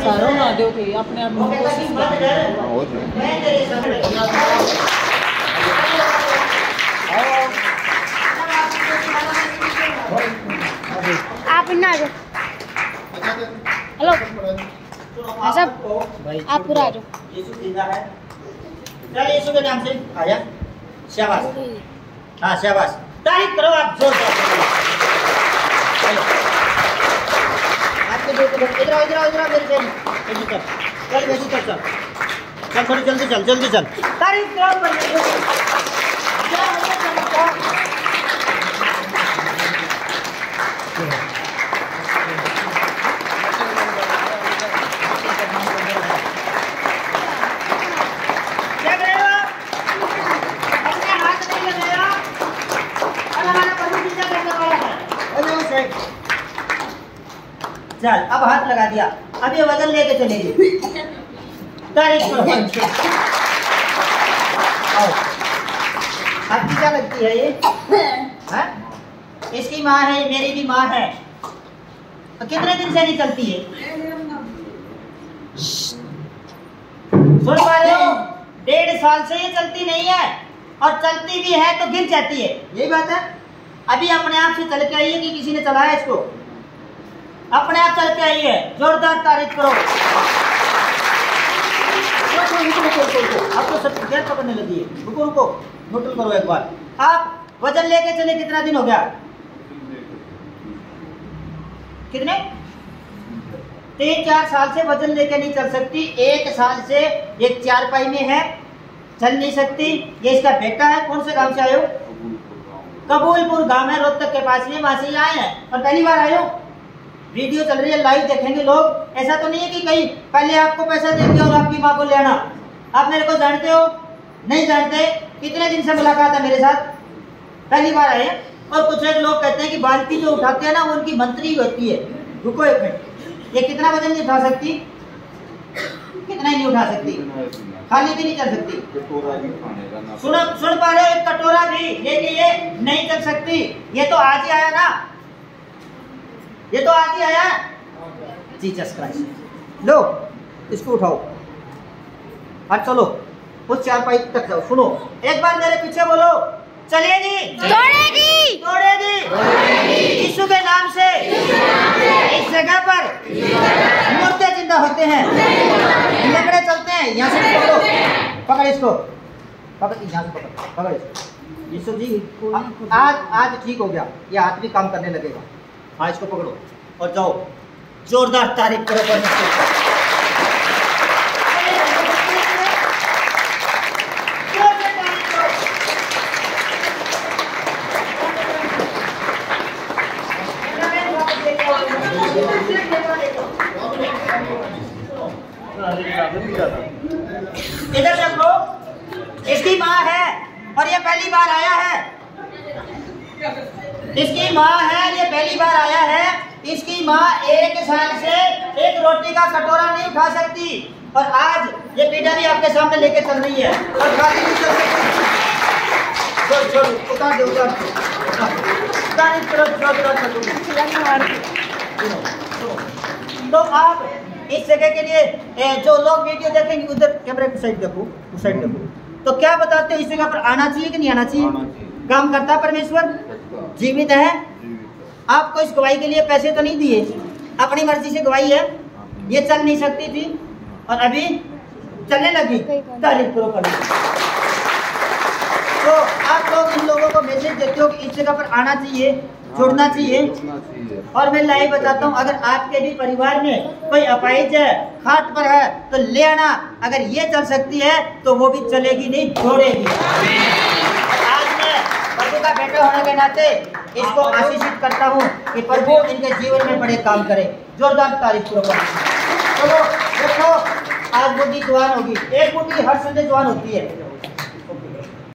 सारों ना दो थे अपने आप में कोशिश आप ना आ जाओ। हेलो सब आप पूरा आ जाओ। यीशु जिंदा है। चल यीशु के नाम से आया। शाबाश। हाँ शाबाश। तारीफ करो आप जोर से। आपके दो इधर आओ मेरे से चल वैसे चल थोड़ी जल्दी चल तारीफ करो क्या करेगा अपने हाथ नहीं लगाया और हमारा पवित्र करने वाला है। चल अब हाथ लगा दिया, अब ये वजन लेके चलेगी। तारीफ करो। आपकी क्या लगती है ये? है? इसकी माँ है, मेरी भी माँ है। तो कितने दिन से नहीं चलती है? सुन पा रहे हो? 1.5 साल से ये चलती नहीं है, और चलती भी है तो गिर जाती है। यही बात है। अभी अपने आप से चल के आई है कि किसी ने चलाया इसको? अपने आप चल के आई है। जोरदार तारीफ करो। अब तो सब गैर पकड़ने लगी है। रुको नोटल करो एक बार। आप वजन लेके चले कितना दिन हो गया? कितने? 3-4 साल से वजन लेके नहीं चल सकती। 1 साल से एक चारपाई में है, चल नहीं सकती। ये इसका बेटा है। कौन से गांव से आए हो? कबूलपुर गांव है, रोहतक के पास में। वहां से आए हैं और पहली बार आए हो? वीडियो चल रही है, लाइव देखेंगे लोग। ऐसा तो नहीं है कि कहीं पहले आपको पैसा देंगे और आपकी माँ को ले आना। आप मेरे को जानते हो? नहीं जानते। कितने दिन से मुलाकात है मेरे साथ? पहली बार आए। और कुछ एक लोग कहते हैं कि बाल्टी जो उठाते हैं ना वो उनकी मंत्री होती है। रुको एक मिनट, ये कितना वजन नहीं उठा सकती? कितना ही नहीं उठा सकती? खाली भी नहीं चल सकती। सुन पा रहे हो? एक कटोरा भी लेके ये नहीं चल सकती। ये तो आज ही आया ना, ये तो आज ही आया। Jesus Christ. लो इसको उठाओ और चलो उस चारपाई तक जाओ। सुनो एक बार मेरे पीछे बोलो, चलेगी दौड़ेगी यीशु के नाम से। इस जगह पर मुर्दे जिंदा होते हैं, लकड़े चलते हैं। यहाँ से पकड़ इसको, पकड़ यहाँ से पकड़ इसको। यीशु जी आज ठीक हो गया, ये हाथ भी काम करने लगेगा। हाँ इसको पकड़ो और जाओ। जोरदार तारीफ करो परमेश्वर। इधर देखो, इसकी माँ है और ये पहली बार आया है। इसकी माँ है, ये पहली बार आया है। इसकी माँ 1 साल से एक रोटी का कटोरा नहीं उठा सकती, और आज ये पीढ़ा भी आपके सामने लेके चल रही है और खाली नहीं चल सकती। उतार दो। तो आप इस जगह के लिए जो लोग वीडियो देखेंगे, उधर कैमरे की साइड देखो, उस साइड देखो। तो क्या बताते हैं, इस जगह पर आना चाहिए कि नहीं आना चाहिए? काम करता है परमेश्वर, जीवित है। आपको इस गवाही के लिए पैसे तो नहीं दिए, अपनी मर्जी से गवाही है। ये चल नहीं सकती थी और अभी चलने लगी। तारीफ करो परमेश्वर। तो आप लोग इन लोगों को मैसेज देते हो कि इस जगह पर आना चाहिए, जुड़ना चाहिए। और मैं लाइव बताता हूँ, अगर आपके भी परिवार में कोई अपाहिज है, खाट पर है, तो ले आना। अगर ये चल सकती है तो वो भी चलेगी नहीं, दौड़ेगी। आज मैं प्रभु का बेटा होने के नाते इसको आशीषित करता हूँ कि प्रभु इनके जीवन में बड़े काम करे। जोरदार तारीफ करो। चलो देखो, आज बुद्धि जवान होगी। एक बुद्धि हर संडे जवान होती है।